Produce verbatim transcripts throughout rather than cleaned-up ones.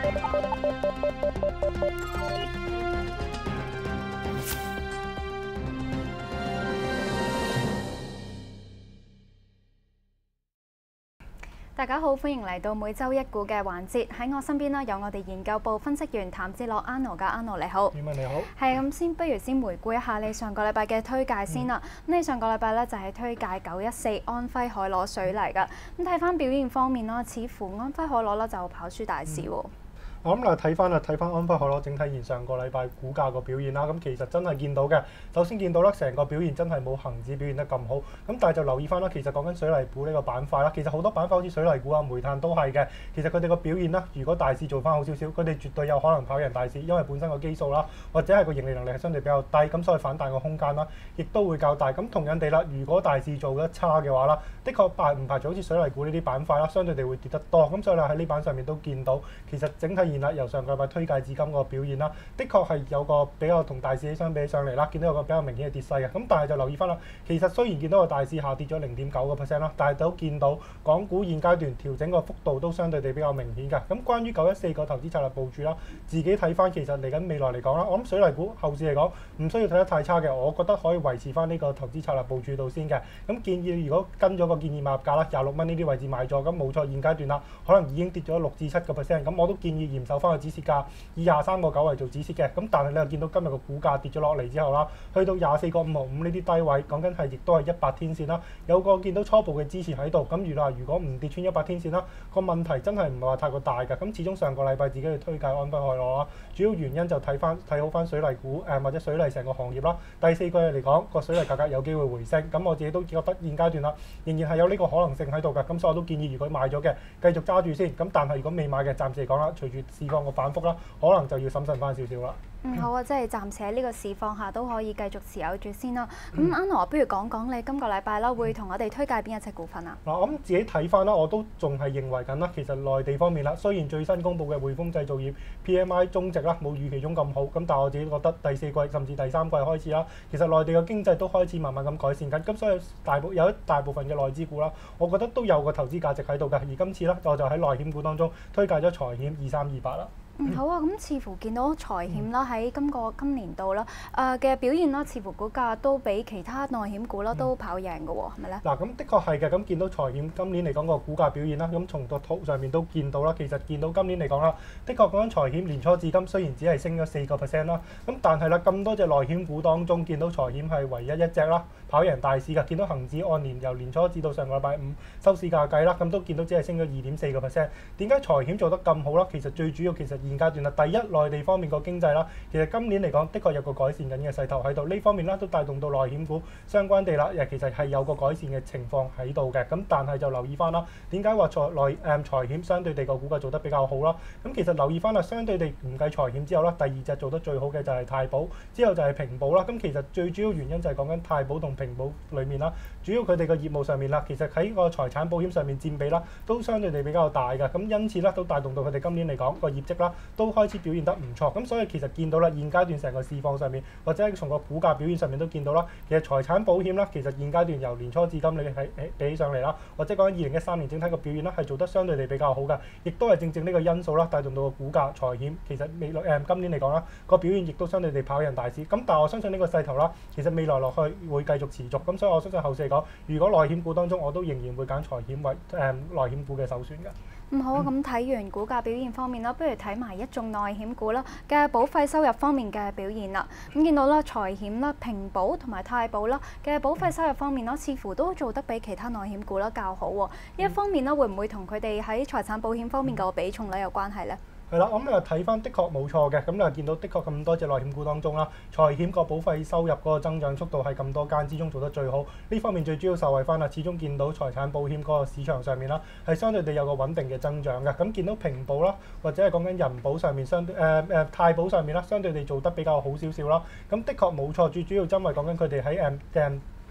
大家好，歡迎嚟到每週一股嘅環節。喺我身邊呢，有我哋研究部分析員譚志樂 Anno 嘅 Anno 你好。 你好。 係咁先，不如先回顧一下你上個禮拜嘅推介先啦。咁、嗯、你上個禮拜咧就係推介九一四安徽海螺水泥㗎。咁睇翻表現方面啦，似乎安徽海螺咧就跑輸大市喎。嗯我諗啦，睇翻啦，睇翻安徽海螺整體現上個禮拜股價個表現啦，咁其實真係見到嘅。首先見到啦，成個表現真係冇恒指表現得咁好。咁但係就留意翻啦，其實講緊水泥股呢個板塊啦，其實好多板塊好似水泥股啊、煤炭都係嘅。其實佢哋個表現啦，如果大市做翻好少少，佢哋絕對有可能跑贏大市，因為本身個基數啦，或者係個盈利能力係相對比較低，咁所以反彈個空間啦，亦都會較大。咁同樣地啦，如果大市做得差嘅話啦，的確排唔排除好似水泥股呢啲板塊啦，相對地會跌得多。咁所以啦，喺呢板上面都見到，其實整體現啦，由上個禮拜推介至今個表現啦，的確係有個比較同大市相比起上嚟啦，見到有個比較明顯嘅跌勢嘅。咁但係就留意翻啦，其實雖然見到個大市下跌咗零點九個 percent 啦，但係都見到港股現階段調整個幅度都相對地比較明顯㗎。咁關於九一四個投資策略部署啦，自己睇翻其實嚟緊未來嚟講啦，我諗水泥股後市嚟講唔需要睇得太差嘅，我覺得可以維持翻呢個投資策略部署度先嘅。咁建議如果跟咗個建議買入價啦，廿六蚊呢啲位置買咗，咁冇錯現階段啦，可能已經跌咗六至七個 percent，咁我都建議嚴守翻個止蝕價。以廿三個九為做止蝕嘅，咁但係你又見到今日個股價跌咗落嚟之後啦，去到廿四個五毫五呢啲低位，講緊係亦都係一百天線啦，有個見到初步嘅支持喺度。咁如果如果唔跌穿一百天線啦，個問題真係唔係話太過大嘅。咁始終上個禮拜自己去推介安徽海螺啦，主要原因就睇翻睇好翻水泥股誒、呃、或者水泥成個行業啦。第四季嚟講個水泥價格有機會回升，咁我自己都覺得現階段啦，仍然係有呢個可能性喺度嘅。咁所以我都建議如果買咗嘅繼續揸住先。咁但係如果未買嘅，暫時嚟講啦，隨住市況個反覆啦，可能就要審慎翻少少啦。 嗯，好啊，即係暫時喺呢個市況下都可以繼續持有住先啦。咁 Anno，不如講講你今個禮拜啦，會同我哋推介邊一隻股份啊？嗱、 嗯，我諗自己睇翻啦，我都仲係認為緊啦。其實內地方面啦，雖然最新公布嘅匯豐製造業 P M I 中值啦冇預期中咁好，咁但係我自己覺得第四季甚至第三季開始啦，其實內地嘅經濟都開始慢慢咁改善緊。咁所以大部有一大部分嘅內資股啦，我覺得都有個投資價值喺度嘅。而今次咧，我就喺內險股當中推介咗財險二三二八啦。 嗯，好啊，咁似乎見到財險啦喺今個今年度啦，誒嘅表現啦，似乎股價都比其他內險股啦都跑贏嘅喎，係咪咧？ 嗱，咁的確係嘅，咁見到財險今年嚟講個股價表現啦，咁從個圖上面都見到啦，其實見到今年嚟講啦，的確講緊財險年初至今雖然只係升咗四個 percent 啦，咁但係啦咁多隻內險股當中，見到財險係唯一一隻啦跑贏大市嘅，見到恒指按年由年初至到上個禮拜五收市價計啦，咁都見到只係升咗二點四個 percent。點解財險做得咁好啦？其實最主要其實現階段啦，第一內地方面個經濟啦，其實今年嚟講的確有個改善緊嘅勢頭喺度，呢方面啦都帶動到內險股相關地啦，其實係有個改善嘅情況喺度嘅。咁但係就留意翻啦，點解話財內誒財險相對地個股價做得比較好啦？咁其實留意翻啦，相對地唔計財險之後啦，第二隻做得最好嘅就係太保，之後就係平保啦。咁其實最主要原因就係講緊太保同平保裡面啦，主要佢哋個業務上面啦，其實喺個財產保險上面佔比啦，都相對地比較大嘅。咁因此啦，都帶動到佢哋今年嚟講個業績啦，都開始表現得唔錯。咁所以其實見到啦，現階段成個市況上面，或者從個股價表現上面都見到啦，其實財產保險啦，其實現階段由年初至今你係比起上嚟啦，或者講緊二零一三年整體個表現啦，係做得相對地比較好嘅，亦都係正正呢個因素啦，帶動到個股價財險其實未來誒、呃、今年嚟講啦，個表現亦都相對地跑贏大市。咁但係我相信呢個勢頭啦，其實未來落去會繼續持續。咁所以我相信後市嚟講，如果內險股當中，我都仍然會揀財險為誒內險股嘅首選嘅。 嗯，好啊，咁睇完股價表現方面啦，不如睇埋一眾內險股啦嘅保費收入方面嘅表現啦。咁見到啦，財險啦、平保同埋太保啦嘅保費收入方面啦，似乎都做得比其他內險股啦較好喎。呢一方面啦，會唔會同佢哋喺財產保險方面嘅比重咧有關係咧？ 係啦，咁你又睇翻，的確冇錯嘅。咁你又見到的確咁多隻內險股當中啦，財險個保費收入嗰個增長速度係咁多間之中做得最好。呢方面最主要受惠翻啦，始終見到財產保險嗰個市場上面啦，係相對地有個穩定嘅增長嘅。咁見到平保啦，或者係講緊人保上面相對誒誒太保上面啦，相對地做得比較好少少啦。咁的確冇錯，最主要因為講緊佢哋喺誒誒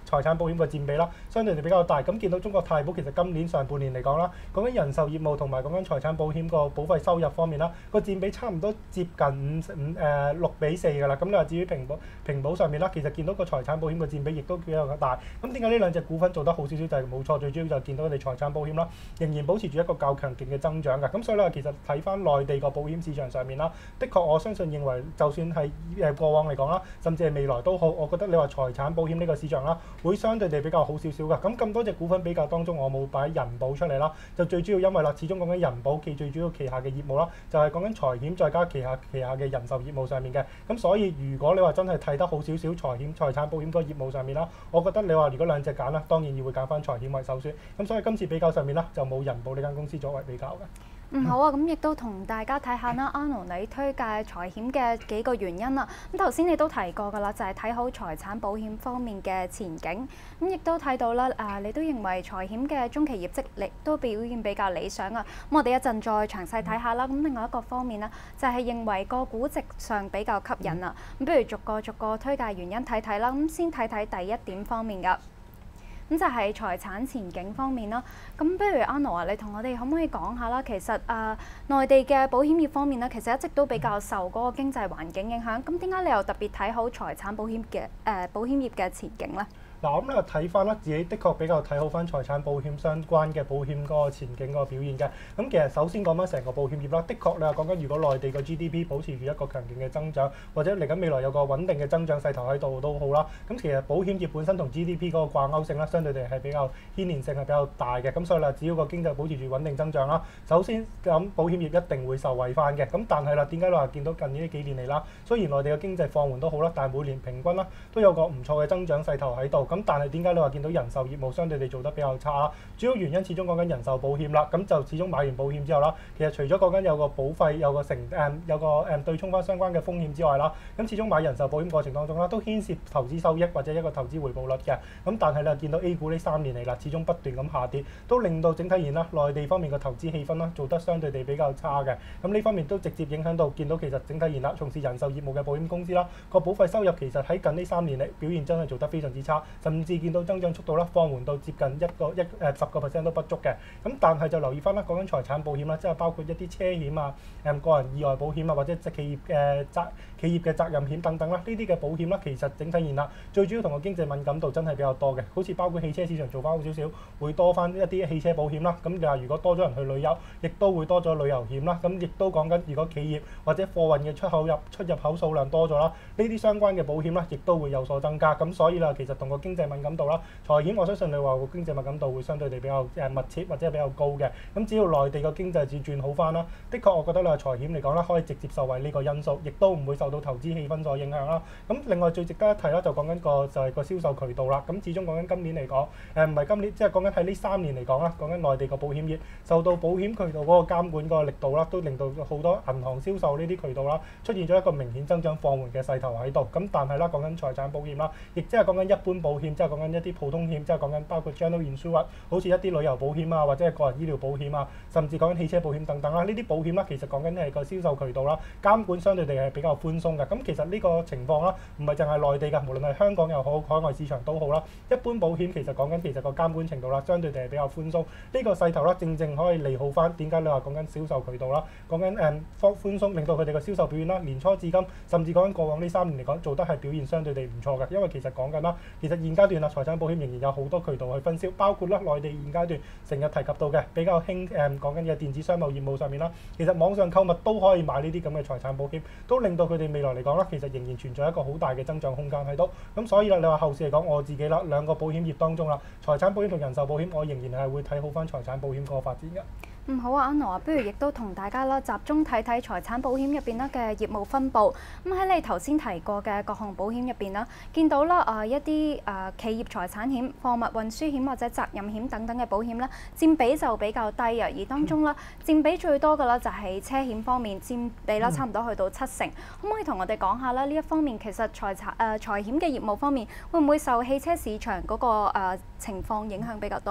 財產保險個佔比啦，相對地比較大。咁見到中國太保其實今年上半年嚟講啦，講緊人壽業務同埋講緊財產保險個保費收入方面啦，個佔比差唔多接近五五誒六比四㗎啦。咁你話至於平保平保上面啦，其實見到個財產保險個佔比亦都比較大。咁點解呢兩隻股份做得好少少？就係冇錯，最主要就係見到佢哋財產保險啦，仍然保持住一個較強勁嘅增長㗎。咁所以咧，其實睇翻內地個保險市場上面啦，的確我相信認為，就算係誒過往嚟講啦，甚至係未來都好，我覺得你話財產保險呢個市場啦，會相對地比較好少少㗎。咁咁多隻股份比較當中，我冇擺人保出嚟啦，就最主要因為啦，始終講緊人保其最主要旗下嘅業務啦，就係講緊財險再加旗下旗下嘅人壽業務上面嘅。咁所以如果你話真係睇得好少少財險財產保險個業務上面啦，我覺得你話如果兩隻揀啦，當然要會揀翻財險為首選。咁所以今次比較上面啦，就冇人保呢間公司作為比較嘅。 嗯，好啊，咁亦都同大家睇下啦，Arnold 你推介財險嘅幾個原因啦。咁頭先你都提過㗎啦，就係、是、睇好財產保險方面嘅前景。咁亦都睇到啦，啊，你都認為財險嘅中期業績力都表現比較理想啊。咁我哋一陣再詳細睇下啦。咁另外一個方面呢，就係、是、認為個估值上比較吸引啊。咁不如逐個逐個推介原因睇睇啦。咁先睇睇第一點方面㗎。咁就係財產前景方面啦。咁不如 Arnold 啊，你同我哋可唔可以講下啦？其實啊，內地嘅保險業方面咧，其實一直都比較受嗰個經濟環境影響。咁點解你又特別睇好財產保險嘅誒、呃、保險業嘅前景咧？ 嗱，咁咧睇翻啦，自己的確比較睇好翻財產保險相關嘅保險嗰個前景嗰個表現嘅。咁其實首先講翻成個保險業啦，的確你話講緊如果內地個 G D P 保持住一個強勁嘅增長，或者嚟緊未來有個穩定嘅增長勢頭喺度都好啦。咁其實保險業本身同 G D P 嗰個掛鈎性啦，相對地係比較牽連性係比較大嘅。咁所以啦，只要個經濟保持住穩定增長啦，首先咁保險業一定會受惠翻嘅。咁但係啦，點解你話見到近呢幾年嚟啦，雖然內地嘅經濟放緩都好啦，但係每年平均啦都有個唔錯嘅增長勢頭喺度。咁但係點解你話見到人壽業務相對地做得比較差啦？主要原因始終講緊人壽保險啦，咁就始終買完保險之後啦，其實除咗講緊有個保費有個成誒、嗯、有個誒、嗯、對沖翻相關嘅風險之外啦，咁始終買人壽保險過程當中啦，都牽涉投資收益或者一個投資回報率嘅。咁但係咧見到 A 股呢三年嚟啦，始終不斷咁下跌，都令到整體而言啦，內地方面嘅投資氣氛啦做得相對地比較差嘅。咁呢方面都直接影響到見到其實整體而言啦，從事人壽業務嘅保險公司啦，個保費收入其實喺近呢三年嚟表現真係做得非常之差，甚至見到增長速度啦放緩到接近一個一誒十個 percent 都不足嘅。咁但係就留意翻啦，講緊財產保險啦，即係包括一啲車險啊、誒個人意外保險啊，或者企業嘅責企業嘅責任險等等啦，呢啲嘅保險啦，其實整體而言啦，最主要同個經濟敏感度真係比較多嘅，好似包括汽車市場做翻好少少，會多翻一啲汽車保險啦。咁就係如果多咗人去旅遊，亦都會多咗旅遊險啦。咁亦都講緊如果企業或者貨運嘅出口入出入口數量多咗啦，呢啲相關嘅保險啦，亦都會有所增加。咁所以啦，其實同個經濟敏感度啦，財險我相信你話個經濟敏感度會相對地比較誒密切或者係比較高嘅。咁只要內地個經濟轉轉好翻啦，的確我覺得你話財險嚟講啦，可以直接受惠呢個因素，亦都唔會受到投資氣氛所影響啦。咁另外最值得一提啦，就講緊個就係個銷售渠道啦。咁始終講緊今年嚟講，誒唔係今年，即係講緊喺呢三年嚟講啦，講緊內地個保險業受到保險渠道嗰個監管嗰個力度啦，都令到好多銀行銷售呢啲渠道啦出現咗一個明顯增長放緩嘅勢頭喺度。咁但係啦，講緊財產保險啦，亦即係講緊一般保險，即係講緊一啲普通險，即係講緊包括 general insurance，好似一啲旅遊保險啊，或者係個人醫療保險啊，甚至講緊汽車保險等等啦。呢啲保險啦，其實講緊係個銷售渠道啦，監管相對地係比較寬鬆嘅。咁其實呢個情況啦，唔係淨係內地㗎，無論係香港又好，海外市場都好啦。一般保險其實講緊其實個監管程度啦，相對地係比較寬鬆。呢個勢頭啦，正正可以利好翻。點解你話講緊銷售渠道啦？講緊誒寬寬鬆，令到佢哋個銷售表現啦，年初至今，甚至講緊過往呢三年嚟講，做得係表現相對地唔錯嘅。因為其實講緊啦，其實現階段啦，財產保險仍然有好多渠道去分銷，包括啦內地現階段成日提及到嘅比較興誒講緊嘅電子商貿業務上面啦，其實網上購物都可以買呢啲咁嘅財產保險，都令到佢哋未來嚟講啦，其實仍然存在一個好大嘅增長空間喺度。咁所以啦，你話後市嚟講，我自己啦兩個保險業當中啦，財產保險同人壽保險，我仍然係會睇好翻財產保險嗰個發展嘅。 嗯，好啊，Arnold啊，不如亦都同大家啦集中睇睇財產保險入邊咧嘅業務分佈。咁喺你頭先提過嘅各項保險入邊啦，見到啦啊一啲啊企業財產險、貨物運輸險或者責任險等等嘅保險咧，佔比就比較低啊。而當中啦佔比最多嘅啦就係車險方面，佔比啦差唔多去到七成。可唔可以同我哋講下咧呢一方面其實財產誒財險嘅業務方面會唔會受汽車市場嗰個誒情況影響比較多咧？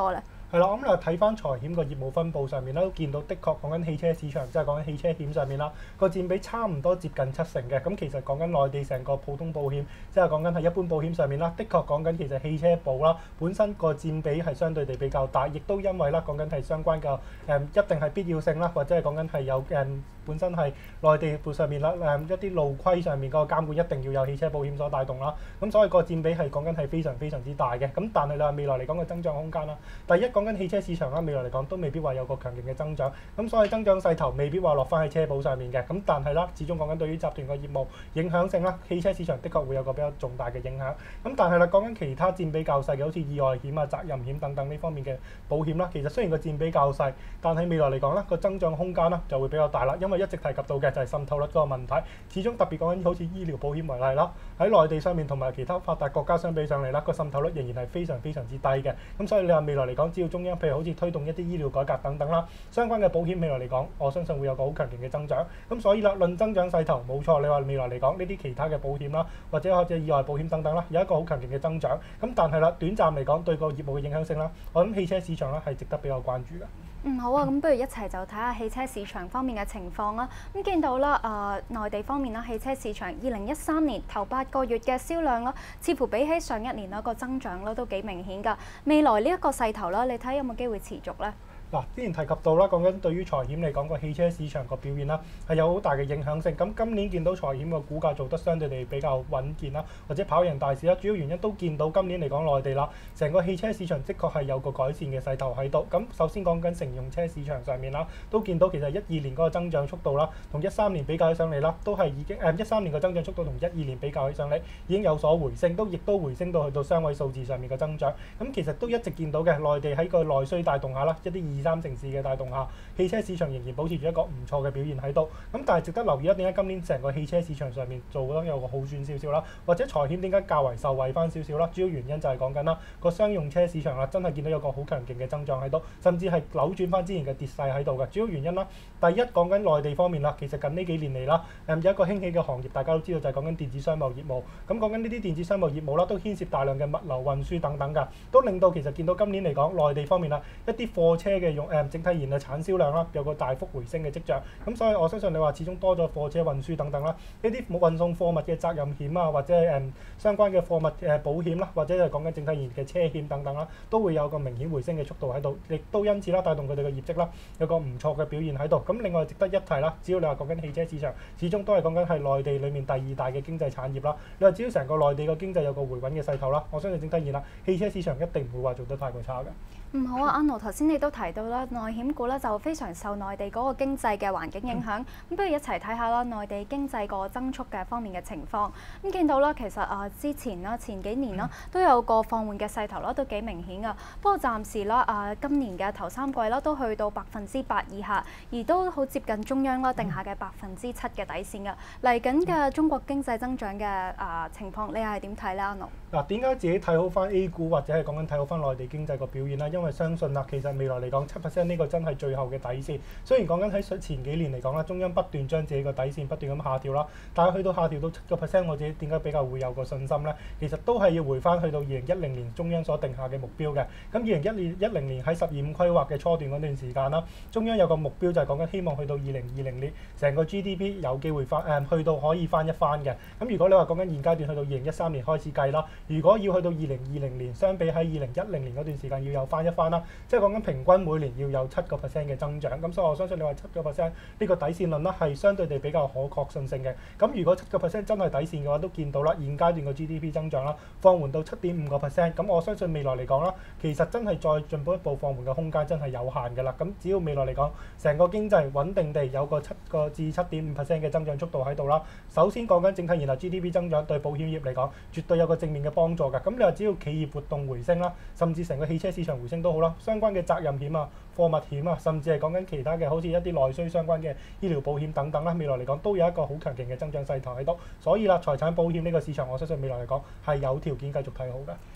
係啦，咁你睇翻財險個業務分佈上面啦，都見到的確講緊汽車市場，即係講緊汽車險上面啦，個佔比差唔多接近七成嘅。咁其實講緊內地成個普通保險，即係講緊係一般保險上面啦，的確講緊其實汽車保啦本身個佔比係相對地比較大，亦都因為啦講緊係相關嘅誒、嗯、一定係必要性啦，或者係講緊係有誒、嗯、本身係內地部上面啦誒、嗯、一啲路規上面嗰個監管一定要有汽車保險所帶動啦。咁所以個佔比係講緊係非常非常之大嘅。咁但係啦未來嚟講個增長空間啦，第一講緊汽車市場啦，未來嚟講都未必話有個強勁嘅增長，咁所以增長勢頭未必話落翻喺車保上面嘅。咁但係啦，始終講緊對於集團個業務影響性啦，汽車市場的確會有個比較重大嘅影響。咁但係啦，講緊其他佔比較細嘅，好似意外險啊、責任險等等呢方面嘅保險啦，其實雖然個佔比較細，但係未來嚟講咧個增長空間啦就會比較大啦。因為一直提及到嘅就係滲透率嗰個問題，始終特別講緊好似醫療保險為例啦，喺內地上面同埋其他發達國家相比上嚟啦，個滲透率仍然係非常非常之低嘅。咁所以你話未來嚟講，只要中央譬如好似推動一啲醫療改革等等啦，相關嘅保險未來嚟講，我相信會有個好強勁嘅增長。咁所以啦，論增長勢頭冇錯，你話未來嚟講呢啲其他嘅保險啦，或者或者意外保險等等啦，有一個好強勁嘅增長。咁但係啦，短暫嚟講對個業務嘅影響性啦，我諗汽車市場啦係值得比較關注嘅。 嗯，好啊，咁不如一齊就睇下汽車市場方面嘅情況啦。咁見到啦，誒、呃、內地方面啦，汽車市場二零一三年頭八個月嘅銷量啦，似乎比起上一年嗰個增長啦都幾明顯㗎。未來呢一個勢頭啦，你睇有冇機會持續咧？ 嗱，之前提及到啦，講緊對於財險嚟講個汽車市場個表現啦，係有好大嘅影響性。咁今年見到財險個股價做得相對地比較穩健啦，或者跑贏大市啦。主要原因都見到今年嚟講內地啦，成個汽車市場的確係有個改善嘅勢頭喺度。咁首先講緊乘用車市場上面啦，都見到其實一二年嗰個增長速度啦，同一三年比較起上嚟啦，都係已經誒一三年個增長速度同一二年比較起上嚟已經有所回升，都亦都回升到去到雙位數字上面嘅增長。咁其實都一直見到嘅內地喺個內需帶動下啦，一啲二三城市嘅帶動下，汽車市場仍然保持住一個唔錯嘅表現喺度。咁但係值得留意一點，今年成個汽車市場上面做得有個好轉少少啦，或者財險點解較為受惠翻少少啦？主要原因就係講緊啦個商用車市場啦，真係見到有個好強勁嘅增長喺度，甚至係扭轉翻之前嘅跌勢喺度嘅。主要原因啦，第一講緊內地方面啦，其實近呢幾年嚟啦，誒有一個興起嘅行業，大家都知道就係講緊電子商務業務。咁講緊呢啲電子商務業務啦，都牽涉大量嘅物流運輸等等㗎，都令到其實見到今年嚟講內地方面啦，一啲貨車嘅用誒、嗯、整體現嘅產銷量啦，有個大幅回升嘅跡象。咁所以我相信你話始終多咗貨車運輸等等啦，呢啲運送貨物嘅責任險啊，或者係誒、嗯、相關嘅貨物誒保險啦，或者係講緊整體現嘅車險等等啦，都會有個明顯回升嘅速度喺度，亦都因此啦帶動佢哋嘅業績啦有個唔錯嘅表現喺度。咁另外值得一提啦，只要你話講緊汽車市場，始終都係講緊係內地裡面第二大嘅經濟產業啦。你話只要成個內地嘅經濟有個回穩嘅勢頭啦，我相信整體現啦，汽車市場一定唔會話做得太過差嘅。 嗯，好啊，阿奴頭先你都提到啦，內險股咧就非常受內地嗰個經濟嘅環境影響。咁、嗯、不如一齊睇下啦，內地經濟個增速嘅方面嘅情況。咁、嗯、見到啦，其實啊之前啦，前幾年啦都有個放緩嘅勢頭啦，都幾明顯噶。不過暫時啦，啊今年嘅頭三季啦都去到百分之八以下，而都好接近中央啦定下嘅百分之七嘅底線噶。嚟緊嘅中國經濟增長嘅啊情況，你又係點睇咧，阿奴？ 嗱，點解自己睇好翻 A 股或者係講緊睇好翻內地經濟個表現啦？因為相信啦，其實未來嚟講七 percent 呢個真係最後嘅底線。雖然講緊喺前幾年嚟講啦，中央不斷將自己個底線不斷咁下調啦，但係去到下調到七個 percent，我自己點解比較會有個信心咧？其實都係要回翻去到二零一零年中央所定下嘅目標嘅。咁二零一年一零年喺十二五規劃嘅初段嗰段時間啦，中央有個目標就係講緊希望去到二零二零年成個 G D P 有機會翻誒、嗯、去到可以翻一番嘅。咁如果你話講緊現階段去到二零一三年開始計啦，如果要去到二零二零年，相比喺二零一零年嗰段時間要有翻一番啦，即係講緊平均每年要有七個 percent 嘅增長。咁所以我相信你話七個 percent 呢個底線論啦係相對地比較可確信性嘅。咁如果七個 percent 真係底線嘅話，都見到啦，現階段個 G D P 增長啦放緩到七點五個 percent。咁我相信未來嚟講啦，其實真係再進步一步放緩嘅空間真係有限㗎啦。咁只要未來嚟講，成個經濟穩定地有個七個至七點五 percent 嘅增長速度喺度啦。首先講緊整體然後 G D P 增長對保險業嚟講，絕對有個正面嘅幫助㗎。咁你話只要企業活動回升啦，甚至成個汽車市場回升都好啦，相關嘅責任險啊、貨物險啊，甚至係講緊其他嘅好似一啲內需相關嘅醫療保險等等啦，未來嚟講都有一個好強勁嘅增長勢頭喺度。所以啦，財產保險呢個市場，我相信未來嚟講係有條件繼續睇好嘅。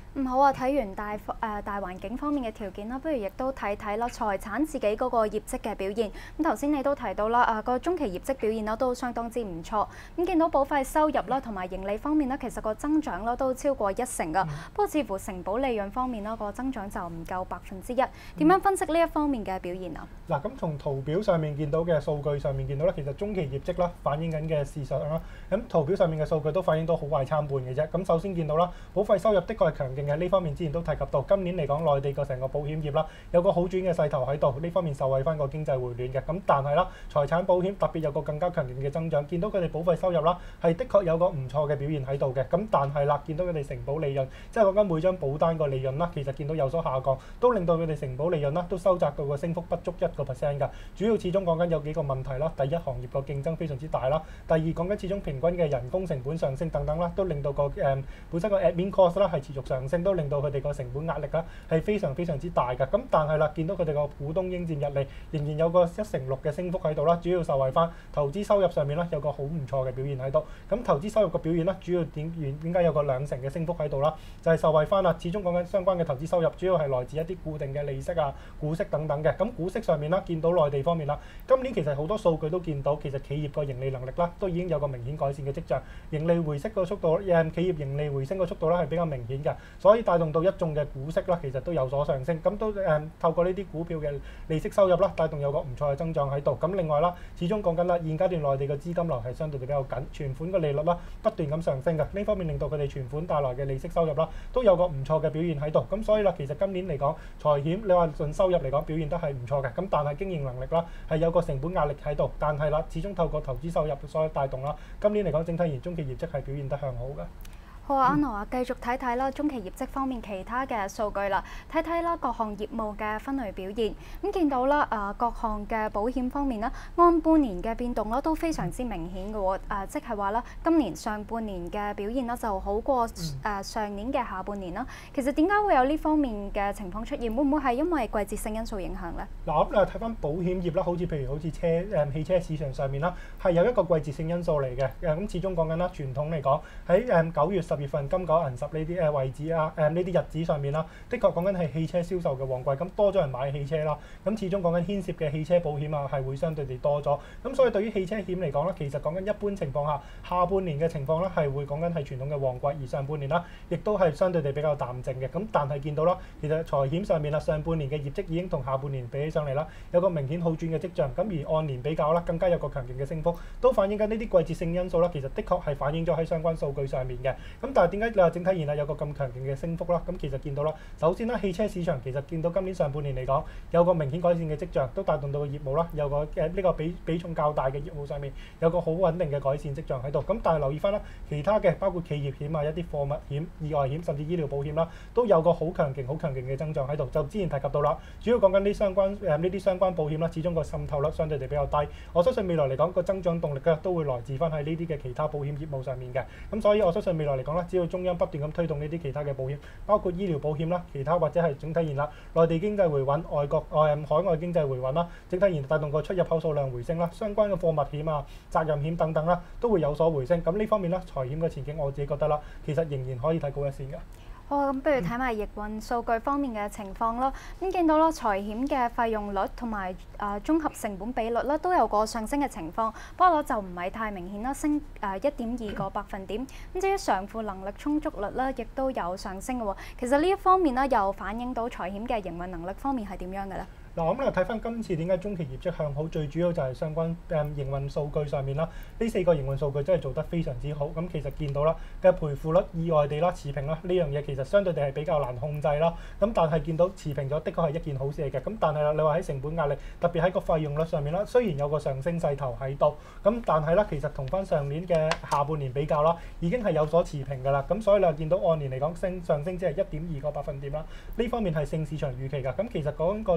嗯，好啊！睇完大誒、呃、大環境方面嘅條件啦，不如亦都睇睇啦財產自己嗰個業績嘅表現。咁頭先你都提到啦，啊個中期業績表現啦都相當之唔錯。咁見到保費收入啦同埋盈利方面咧，其實個增長啦都超過一成㗎。嗯、不過似乎承保利潤方面啦個增長就唔夠百分之一。點樣分析呢一方面嘅表現啊？嗱、 嗯，咁從圖表上面見到嘅數據上面見到咧，其實中期業績啦反映緊嘅事實啦。咁圖表上面嘅數據都反映到好壞參半嘅啫。咁首先見到啦，保費收入的確係強勁嘅，呢方面之前都提及到，今年嚟講內地個成個保險業啦有個好轉嘅勢頭喺度，呢方面受惠翻個經濟回暖嘅。咁但係啦，財產保險特別有個更加強勁嘅增長，見到佢哋保費收入啦係的確有個唔錯嘅表現喺度嘅。咁但係啦，見到佢哋承保利潤，即係講緊每張保單個利潤啦，其實見到有所下降，都令到佢哋承保利潤啦都收窄到個升幅不足一個 percent 㗎。主要始終講緊有幾個問題啦，第一，行業個競爭非常之大啦，第二，講緊始終平均嘅人工成本上升等等啦，都令到個誒、嗯、本身個 admin cost 啦係持續上升，都令到佢哋個成本壓力啦係非常非常之大嘅。咁但係啦，見到佢哋個股東應佔溢利仍然有個一成六嘅升幅喺度啦，主要受惠翻投資收入上面啦有個好唔錯嘅表現喺度。咁投資收入個表現啦，主要點點解有個兩成嘅升幅喺度啦？就係、是、受惠翻啦，始終講緊相關嘅投資收入主要係來自一啲固定嘅利息啊、股息等等嘅。咁股息上面啦，見到內地方面啦，今年其實好多數據都見到，其實企業個盈利能力啦都已經有個明顯改善嘅跡象，盈利回息個速度，誒企業盈利回升個速度咧係比較明顯嘅，所以帶動到一眾嘅股息啦，其實都有所上升。咁都誒、嗯、透過呢啲股票嘅利息收入啦，帶動有個唔錯嘅增長喺度。咁另外啦，始終講緊啦，現階段內地嘅資金流係相對地比較緊，存款嘅利率啦不斷咁上升嘅，呢方面令到佢哋存款帶來嘅利息收入啦都有個唔錯嘅表現喺度。咁所以啦，其實今年嚟講，財險你話純收入嚟講表現得係唔錯嘅，咁但係經營能力啦係有個成本壓力喺度，但係啦，始終透過投資收入所帶動啦，今年嚟講整體而言中期業績係表現得向好嘅。 好啊，安娜啊，繼續睇睇啦，中期業績方面其他嘅數據啦，睇睇啦各項業務嘅分類表現。咁見到啦，誒各項嘅保險方面啦，按半年嘅變動啦都非常之明顯嘅喎。誒即係話啦，今年上半年嘅表現啦就好過誒上年嘅下半年啦。其實點解會有呢方面嘅情況出現？會唔會係因為季節性因素影響咧？ 嗱，咁你睇翻保險業啦，好似譬如好似車誒汽車市場上面啦，係有一個季節性因素嚟嘅。誒咁始終講緊啦，傳統嚟講喺誒九月十月份金九銀十呢啲誒位置啊，誒呢啲日子上面啦，的確講緊係汽車銷售嘅旺季，咁多咗人買汽車啦，咁始終講緊牽涉嘅汽車保險啊係會相對地多咗，咁所以對於汽車險嚟講咧，其實講緊一般情況下，下半年嘅情況咧係會講緊係傳統嘅旺季，而上半年啦，亦都係相對地比較淡靜嘅，咁但係見到啦，其實財險上面啦，上半年嘅業績已經同下半年比起上嚟啦，有個明顯好轉嘅跡象，咁而按年比較啦，更加有個強勁嘅升幅，都反映緊呢啲季節性因素啦，其實的確係反映咗喺相關數據上面嘅，咁但係點解？你話整體而言有個咁強勁嘅升幅啦，咁其實見到啦，首先啦，汽車市場其實見到今年上半年嚟講有個明顯改善嘅跡象，都帶動到個業務啦，有個誒呢個比比重較大嘅業務上面有個好穩定嘅改善跡象喺度。咁但係留意翻啦，其他嘅包括企業險啊、一啲貨物險、意外險甚至醫療保險啦，都有個好強勁、好強勁嘅增長喺度。就之前提及到啦，主要講緊啲相關誒呢啲相關保險啦，始終個滲透率相對地比較低。我相信未來嚟講個增長動力咧都會來自翻喺呢啲嘅其他保險業務上面嘅。咁所以我相信未來嚟講咧，只要中央不斷咁推動呢啲其他嘅保險，包括醫療保險啦，其他或者係整體而言啦，內地經濟回穩，外國外、嗯、海外經濟回穩啦，整體而言帶動個出入口數量回升啦，相關嘅貨物險啊、責任險等等啦，都會有所回升。咁呢方面咧，財險嘅前景我自己覺得啦，其實仍然可以睇高一線嘅。 好，咁不如睇埋營運數據方面嘅情況啦。咁見到啦，財險嘅費用率同埋誒綜合成本比率啦，都有個上升嘅情況，不過就唔係太明顯啦，升誒一點二個百分點。咁至於償付能力充足率咧，亦都有上升嘅喎。其實呢一方面咧，又反映到財險嘅營運能力方面係點樣嘅咧？ 嗱，咁你睇翻今次點解中期業績向好，最主要就係相關誒營運數據上面啦。呢四個營運數據真係做得非常之好。咁其實見到啦嘅賠付率意外地啦持平啦，呢樣嘢其實相對地係比較難控制啦。咁但係見到持平咗，的確係一件好事嚟嘅。咁但係啦，你話喺成本壓力，特別喺個費用率上面啦，雖然有個上升勢頭喺度，咁但係啦，其實同翻上年嘅下半年比較啦，已經係有所持平㗎啦。咁所以你話見到按年嚟講升上升只係一點二個百分點啦。呢方面係勝市場預期㗎。咁其實講個綜合成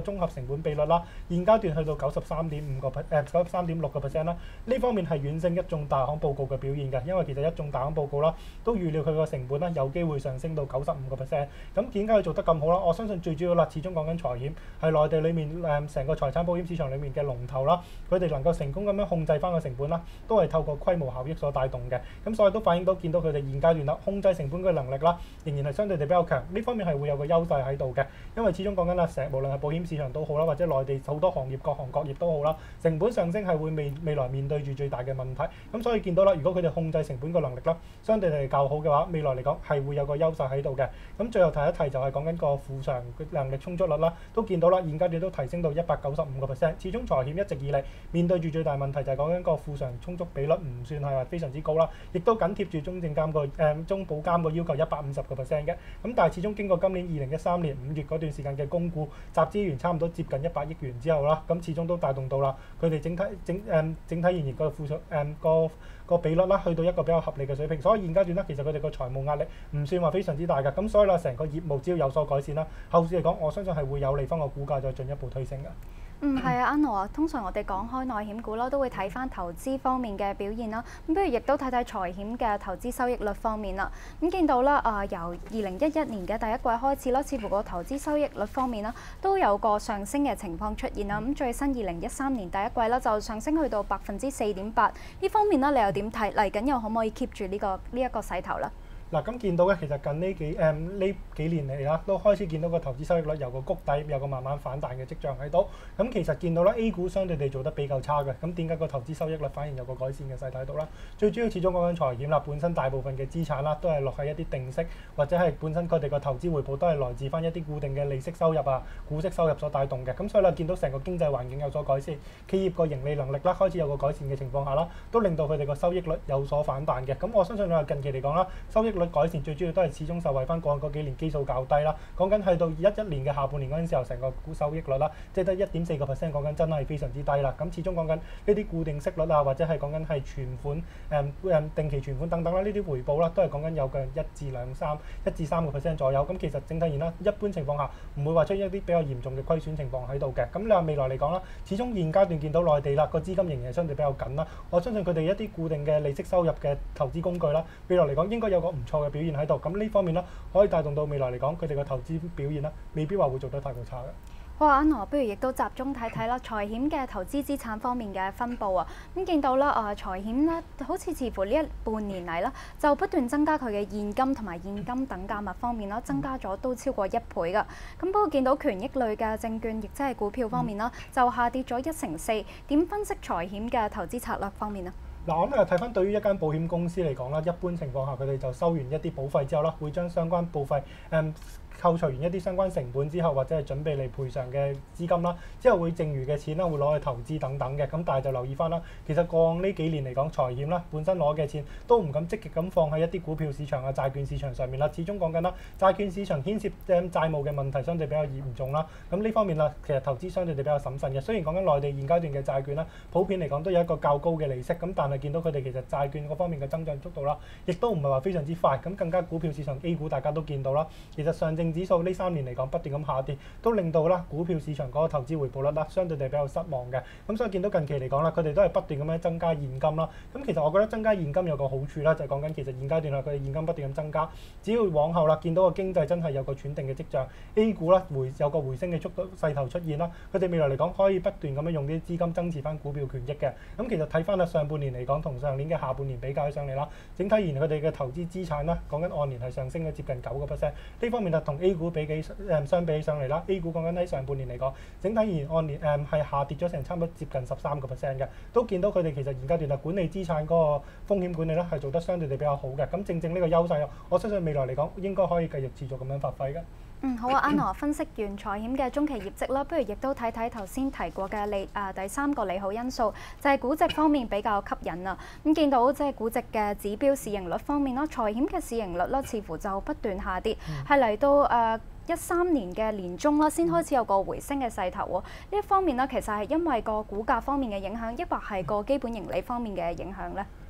成本比率啦，現階段去到九十三點五個 per 誒九十三點六個 percent 啦。呢方面係遠勝一眾大行報告嘅表現嘅，因為其實一眾大行報告啦都預料佢個成本啦有機會上升到九十五個 percent。咁點解佢做得咁好啦？我相信最主要啦，始終講緊財險係內地裡面誒成個財產保險市場裡面嘅龍頭啦，佢哋能夠成功咁樣控制翻個成本啦，都係透過規模效益所帶動嘅。咁所以都反映到見到佢哋現階段啦控制成本嘅能力啦，仍然係相對地比較強。呢方面係會有個優勢喺度嘅，因為始終講緊啦，成無論係保險市場都好啦，或者內地好多行業各行各業都好啦，成本上升係會未未來面對住最大嘅問題。咁所以見到啦，如果佢哋控制成本嘅能力啦，相對地較好嘅話，未來嚟講係會有個優勢喺度嘅。咁最後提一提就係講緊個庫藏能力充足率啦，都見到啦，現階段都提升到一百九十五個 percent。始終財險一直以嚟面對住最大問題就係講緊個庫藏充足比率唔算係話非常之高啦，亦都緊貼住中證監個誒中保監個要求一百五十個 percent 嘅。咁但係始終經過今年二零一三年五月嗰段時間嘅供股集資源差唔多接近一百億元之後啦，咁始終都帶動到啦，佢哋整體整誒、嗯、整體仍然個庫藏誒個個比率啦，去到一個比較合理嘅水平。所以現階段咧，其實佢哋個財務壓力唔算話非常之大嘅。咁所以啦，成個業務只要有所改善啦，後市嚟講，我相信係會有利翻個股價再進一步推升嘅。 嗯，係啊 ，Anno 啊，通常我哋講開內險股啦，都會睇翻投資方面嘅表現啦。咁不如亦都睇睇財險嘅投資收益率方面啦。咁見到啦，啊、呃、由二零一一年嘅第一季開始啦，似乎個投資收益率方面啦，都有個上升嘅情況出現啦。咁最新二零一三年第一季啦，就上升去到百分之四點八。呢方面啦，你又點睇？嚟緊又可唔可以 keep 住呢個呢一個勢頭啦？ 嗱，咁見到嘅其實近呢幾誒呢幾年嚟啦，都開始見到個投資收益率由個谷底有個慢慢反彈嘅跡象喺度。咁其實見到啦 A 股相對地做得比較差嘅，咁點解個投資收益率反而有個改善嘅勢態度啦？最主要始終講緊財險啦，本身大部分嘅資產啦都係落喺一啲定息，或者係本身佢哋個投資回報都係來自翻一啲固定嘅利息收入啊、股息收入所帶動嘅。咁所以啦，見到成個經濟環境有所改善，企業個盈利能力啦開始有個改善嘅情況下啦，都令到佢哋個收益率有所反彈嘅。咁我相信你話近期嚟講啦，收益率改善最主要都係始終受惠翻過去嗰幾年基數較低啦。講緊去到一一年嘅下半年嗰陣時候，成個股收益率啦，即係得一點四個 percent，講緊真係非常之低啦。咁始終講緊呢啲固定息率啊，或者係講緊係存款誒誒定期存款等等啦，呢啲回報啦，都係講緊有嘅一至兩三一至三個 percent 左右。咁其實整體而言啦，一般情況下唔會話出現一啲比較嚴重嘅虧損情況喺度嘅。咁你話未來嚟講啦，始終現階段見到內地啦個資金仍然係相對比較緊啦。我相信佢哋一啲固定嘅利息收入嘅投資工具啦，未來嚟講應該有個唔錯嘅表現喺度。咁呢方面啦，可以帶動到未來嚟講，佢哋嘅投資表現啦，未必話會做得太過差嘅。 好啊，Anno，不如亦都集中睇睇啦，財險嘅投資資產方面嘅分佈啊。咁見到啦，啊財險咧，好似似乎呢一半年嚟啦，就不斷增加佢嘅現金同埋現金等價物方面啦，增加咗都超過一倍㗎。咁不過見到權益類嘅證券，亦即係股票方面啦，就下跌咗一成四。點分析財險嘅投資策略方面啊？ 嗱，我咁又睇翻對於一間保險公司嚟講啦，一般情況下佢哋就收完一啲保費之後啦，會將相關保費誒、嗯扣除完一啲相關成本之後，或者係準備嚟賠償嘅資金啦，之後會剩餘嘅錢啦，會攞去投資等等嘅。咁但係就留意翻啦，其實過往呢幾年嚟講，財險啦本身攞嘅錢都唔敢積極咁放喺一啲股票市場啊、債券市場上面啦。始終講緊啦，債券市場牽涉誒債務嘅問題相對比較嚴重啦。咁呢方面啦，其實投資相對地比較審慎嘅。雖然講緊內地現階段嘅債券啦，普遍嚟講都有一個較高嘅利息，咁但係見到佢哋其實債券嗰方面嘅增長速度啦，亦都唔係話非常之快。咁更加股票市場 A 股大家都見到啦，其實上證指數呢三年嚟講不斷咁下跌，都令到啦股票市場嗰個投資回報率啦，相對地比較失望嘅。咁所以見到近期嚟講啦，佢哋都係不斷咁樣增加現金啦。咁其實我覺得增加現金有個好處啦，就係講緊其實現階段啦，佢哋現金不斷咁增加，只要往後啦見到個經濟真係有個喘定嘅跡象 ，A 股啦回有個回升嘅速度勢頭出現啦，佢哋未來嚟講可以不斷咁樣用啲資金增持翻股票權益嘅。咁其實睇翻啦上半年嚟講同上年嘅下半年比較起上嚟啦，整體而言佢哋嘅投資資產啦，講緊按年係上升咗接近九個 percent。呢方面啊同 A 股比幾誒相比起上嚟啦 ，A 股講緊喺上半年嚟講，整體而言按年誒係、嗯、下跌咗成差唔多接近十三個 percent 嘅，都見到佢哋其實現階段啊管理資產嗰個風險管理咧係做得相對地比較好嘅。咁正正呢個優勢，我相信未來嚟講應該可以繼續持續咁樣發揮嘅。 嗯，好啊，Anno分析完財險嘅中期業績啦，不如亦都睇睇頭先提過嘅利啊第三個利好因素，就係、是、估值方面比較吸引啊。咁見到即係估值嘅指標市盈率方面啦，財險嘅市盈率啦，似乎就不斷下跌，係嚟、嗯、到誒一三年嘅年中啦，先開始有個回升嘅勢頭喎。呢一方面呢，其實係因為個股價方面嘅影響，抑或係個基本盈利方面嘅影響咧？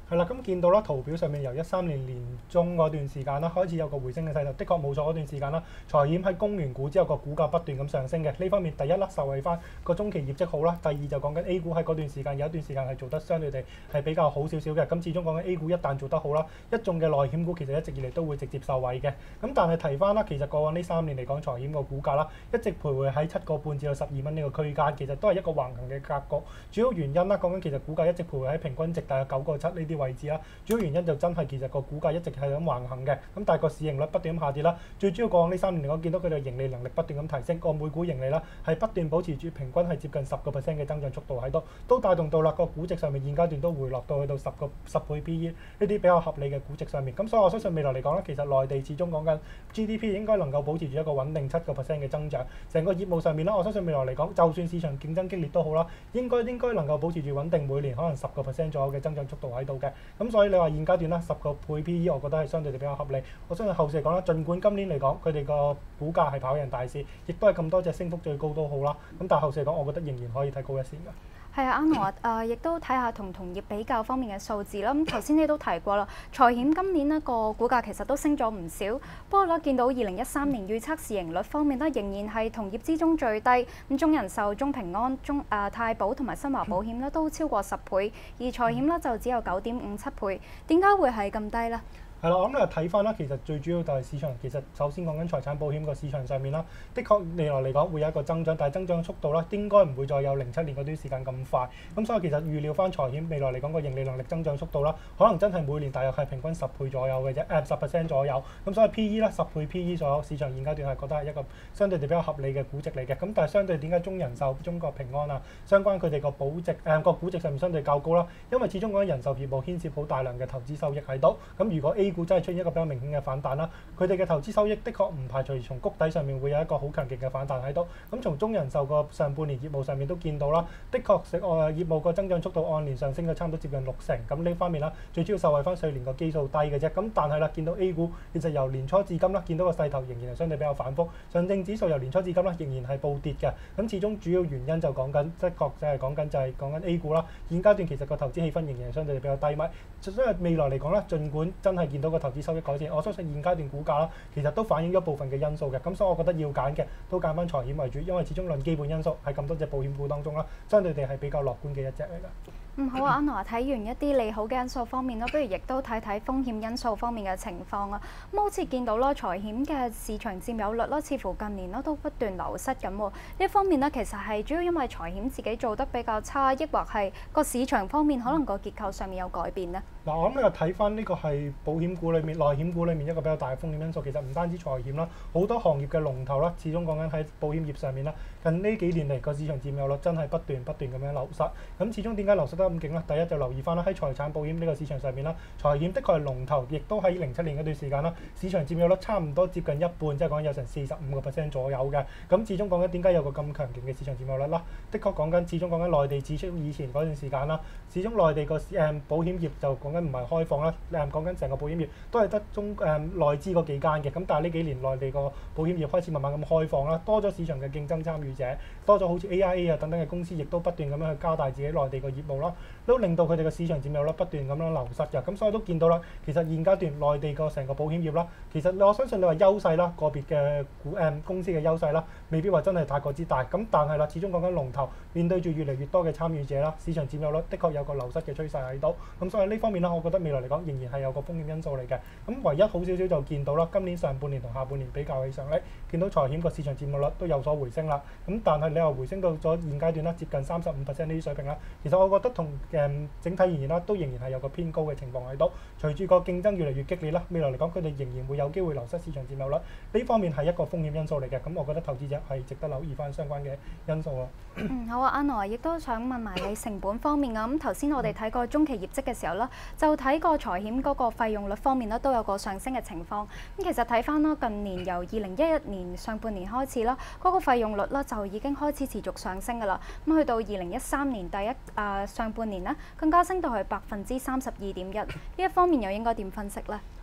係啦，咁見到啦，圖表上面由一三年年中嗰段時間啦，開始有個回升嘅勢頭，的確冇錯嗰段時間啦。財險喺供完股之後，個股價不斷咁上升嘅。呢方面第一啦，受惠翻個中期業績好啦；第二就講緊 A 股喺嗰段時間有一段時間係做得相對地係比較好少少嘅。咁始終講緊 A 股一旦做得好啦，一眾嘅內險股其實一直以嚟都會直接受惠嘅。咁但係提翻啦，其實過往呢三年嚟講，財險個股價啦一直徘徊喺七個半至到十二蚊呢個區間，其實都係一個橫行嘅格局。主要原因啦，講緊其實股價一直徘徊喺平均值大約九個七呢啲位置啦。主要原因就真係其實個股價一直係咁橫行嘅，咁但係個市盈率不斷咁下跌啦。最主要過往呢三年嚟講，見到佢哋盈利能力不斷咁提升，個每股盈利啦係不斷保持住平均係接近十個 percent 嘅增長速度喺度，都帶動到啦個估值上面現階段都回落到去到十個十倍 P E 呢啲比較合理嘅估值上面。咁所以我相信未來嚟講咧，其實內地始終講緊 G D P 應該能夠保持住一個穩定七個 percent 嘅增長。成個業務上面啦，我相信未來嚟講，就算市場競爭激烈都好啦，應該應該能夠保持住穩定每年可能十個 percent 左右嘅增長速度喺度嘅。咁所以你話現階段啦，十個倍 P E， 我覺得係相對地比較合理。我相信後市嚟講啦，儘管今年嚟講佢哋個股價係跑贏大市，亦都係咁多隻升幅最高都好啦。咁但係後市嚟講，我覺得仍然可以睇高一線㗎。 係啊，啱我誒，亦都睇下同同業比較方面嘅數字啦。咁頭先你都提過啦，財險今年呢個股價其實都升咗唔少。不過咧，見到二零一三年預測市盈率方面咧，仍然係同業之中最低。咁中人壽、中平安、中誒、呃、太保同埋新華保險咧都超過十倍，而財險咧就只有九點五七倍。點解會係咁低咧？ 係啦，我諗你睇翻啦，其實最主要就係市場，其實首先講緊財產保險個市場上面啦，的確未來嚟講會有一個增長，但係增長速度啦，應該唔會再有零七年嗰段時間咁快。咁所以其實預料翻財險未來嚟講個盈利能力增長速度啦，可能真係每年大約係平均十倍左右嘅啫，誒十 percent 左右。咁所以 P E 啦，十倍 P E 左右，市場現階段係覺得係一個相對地比較合理嘅估值嚟嘅。咁但係相對點解中人壽、中國平安啊，相關佢哋個保值誒個估值上面相對較高啦？因為始終講緊人壽業務牽涉好大量嘅投資收益喺度。咁如果 A 股真係出現一個比較明顯嘅反彈啦，佢哋嘅投資收益的確唔排除從谷底上面會有一個好強勁嘅反彈喺度。咁從中人壽個上半年業務上面都見到啦，的確食誒業務個增長速度按年上升咗差唔多接近六成。咁呢方面啦，最主要受惠翻去年個基數低嘅啫。咁但係啦，見到 A 股其實由年初至今啦，見到個勢頭仍然係相對比較反覆。上證指數由年初至今啦，仍然係暴跌嘅。咁始終主要原因就講緊，的確就係講緊就係講緊 A 股啦。現階段其實個投資氣氛仍然係相對比較低迷。所以未來嚟講咧，儘管真係見到個投資收益改善，我相信現階段股價啦，其實都反映咗部分嘅因素嘅。咁所以我覺得要揀嘅都揀翻財險為主，因為始終論基本因素喺咁多隻保險股當中啦，相對地係比較樂觀嘅一隻嚟㗎。 嗯，好啊，安娜睇完一啲利好嘅因素方面啦，不如亦都睇睇風險因素方面嘅情況啊。咁好似見到啦，財險嘅市場佔有率啦，似乎近年啦都不斷流失緊喎。呢一方面咧，其實係主要因為財險自己做得比較差，抑或係個市場方面可能個結構上面有改變呢？ 嗱，我諗你又睇翻呢個係保險股裏面、內險股裏面一個比較大嘅風險因素。其實唔單止財險啦，好多行業嘅龍頭啦，始終講緊喺保險業上面啦。近呢幾年嚟個市場佔有率真係不斷不斷咁樣流失。咁始終點解流失得咁勁咧？第一就留意翻啦，喺財產保險呢個市場上面啦，財險的確係龍頭，亦都喺零七年嗰段時間啦，市場佔有率差唔多接近一半，即係講有成四十五個 percent 左右嘅。咁始終講緊點解有個咁強勁嘅市場佔有率啦？的確講緊始終講緊內地指出以前嗰段時間啦，始終內地個誒保險業就講緊唔係開放啦，誒講緊成個保險業都係得中誒內資嗰幾間嘅。咁但係呢幾年內地個保險業開始慢慢咁開放啦，多咗市場嘅競爭參與者，多咗好似 A I A 啊等等嘅公司，亦都不斷咁樣去加大自己內地個業務啦，都令到佢哋嘅市場佔有率不斷咁樣流失嘅。咁所以都見到啦，其實現階段內地個成個保險業啦，其實我相信你話優勢啦，個別嘅股誒公司嘅優勢啦，未必話真係太過之大。咁但係啦，始終講緊龍頭面對住越嚟越多嘅參與者啦，市場佔有率的確有個流失嘅趨勢喺度。咁所以呢方面啦，我覺得未來嚟講仍然係有個風險因素嚟嘅。咁唯一好少少就見到啦，今年上半年同下半年比較起上嚟，見到財險個市場佔有率都有所回升啦。咁但係你話回升到咗現階段啦，接近三十五 percent 呢啲水平啦，其實我覺得同誒整體而言啦，都仍然係有個偏高嘅情況喺度。隨住個競爭越嚟越激烈啦，未來嚟講佢哋仍然會有機會流失市場佔有率，呢方面係一個風險因素嚟嘅。咁我覺得投資者係值得留意翻相關嘅因素咯。 嗯，好啊，安娜亦都想問埋你成本方面啊。咁頭先我哋睇過中期業績嘅時候啦，就睇過財險嗰個費用率方面啦，都有個上升嘅情況。咁其實睇翻啦，近年由二零一一年上半年開始啦，嗰個費用率啦就已經開始持續上升㗎啦。咁去到二零一三年第一誒、呃、上半年呢，更加升到去百分之三十二點一。呢一方面又應該點分析呢？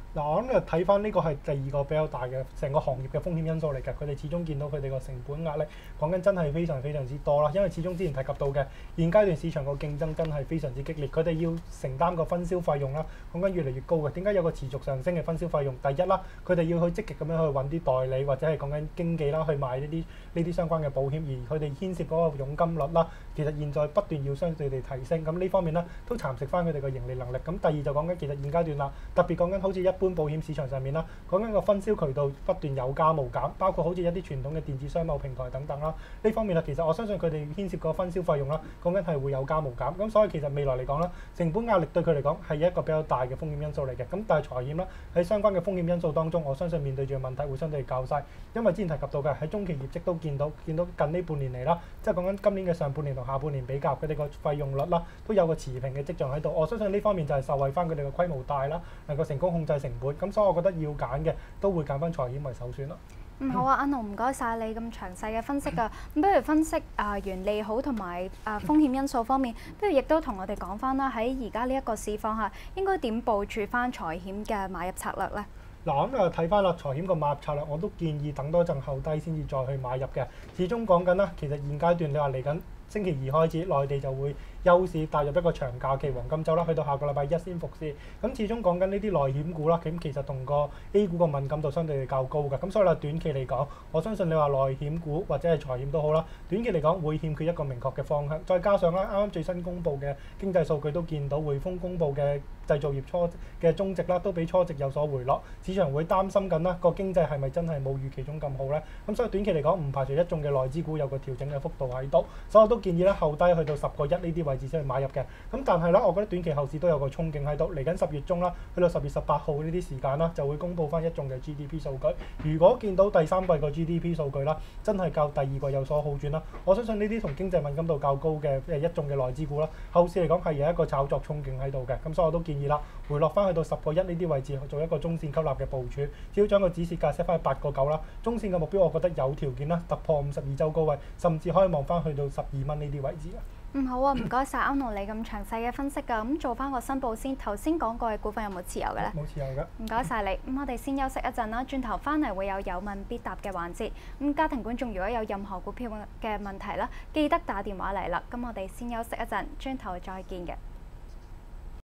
嗱，我諗就睇翻呢個係第二個比較大嘅成個行業嘅風險因素嚟嘅。佢哋始終見到佢哋個成本壓力講緊真係非常非常之多啦。因為始終之前提及到嘅現階段市場個競爭真係非常之激烈，佢哋要承擔個分銷費用啦，講緊越嚟越高嘅。點解有個持續上升嘅分銷費用？第一啦，佢哋要去積極咁樣去揾啲代理或者係講緊經紀啦，去買呢啲呢啲相關嘅保險，而佢哋牽涉嗰個佣金率啦，其實現在不斷要相對地提升。咁呢方面咧都蠶食翻佢哋個盈利能力。咁第二就講緊其實現階段啦，特別講緊好似一般保險市場上面啦，講緊個分銷渠道不斷有加無減，包括好似一啲傳統嘅電子商貿平台等等啦。呢方面啦，其實我相信佢哋牽涉個分銷費用啦，講緊係會有加無減。咁所以其實未來嚟講啦，成本壓力對佢嚟講係一個比較大嘅風險因素嚟嘅。咁但係財險啦，喺相關嘅風險因素當中，我相信面對住嘅問題會相對較細，因為之前提及到嘅喺中期業績都見到，見到近呢半年嚟啦，即係講緊今年嘅上半年同下半年比較，佢哋個費用率啦都有個持平嘅跡象喺度。我相信呢方面就係受惠翻佢哋嘅規模大啦，能夠成功控制成本。咁所以我覺得要揀嘅都會揀翻財險為首選啦。 嗯，好啊，阿奴唔該晒你咁詳細嘅分析啊。咁不如分析啊完、呃、利好同埋啊風險因素方面，不如亦都同我哋講翻啦。喺而家呢一個市況下，應該點部署翻財險嘅買入策略咧？ 嗱，咁啊睇翻啦，財險個買入策略我都建議等多陣後低先至再去買入嘅。始終講緊啦，其實現階段你話嚟緊星期二開始，內地就會休市，踏入一個長假期黃金週啦，去到下個禮拜一先復市。咁始終講緊呢啲內險股啦，咁其實同個 A 股個敏感度相對較高嘅。咁所以啦，短期嚟講，我相信你話內險股或者係財險都好啦，短期嚟講會欠缺一個明確嘅方向。再加上啦，啱啱最新公布嘅經濟數據都見到匯豐公布嘅製造業初嘅中值啦，都比初值有所回落。市場會擔心緊啦，個經濟係咪真係冇預期中咁好咧？咁所以短期嚟講，唔排除一眾嘅內資股有個調整嘅幅度喺度。所以我都建議咧後低去到十個一呢啲位置先去買入嘅。咁但係咧，我覺得短期後市都有個憧憬喺度。嚟緊十月中啦，去到十月十八號呢啲時間啦，就會公布翻一眾嘅 G D P 數據。如果見到第三季個 G D P 數據啦，真係較第二季有所好轉啦，我相信呢啲同經濟敏感度較高嘅誒一眾嘅內資股啦，後市嚟講係有一個炒作憧憬喺度嘅。咁所以我都建議啦，回落翻去到十個一呢啲位置去做一個中線吸納嘅部署，只要將個止蝕價 set 翻去八個九啦。中線嘅目標我覺得有條件啦，突破五十二週高位，甚至可以望翻去到十二蚊呢啲位置啊。 嗯，好啊，唔該晒歐奴你咁詳細嘅分析㗎。咁做翻個申報先，頭先講過嘅股份有冇持有嘅咧？ 冇持有㗎。 唔該晒你。咁我哋先休息一陣啦，轉頭翻嚟會有有問必答嘅環節。咁家庭觀眾如果有任何股票嘅問題啦，記得打電話嚟啦。咁我哋先休息一陣，轉頭再見嘅。